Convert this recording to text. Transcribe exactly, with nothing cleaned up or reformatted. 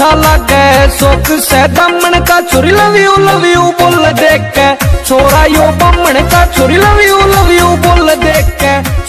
अच्छा लगे सुख से दमन का छोरी लव यू लव यू बोल देख के छोरा यो बमन का छोरी लव यू लव यू बोल देख के।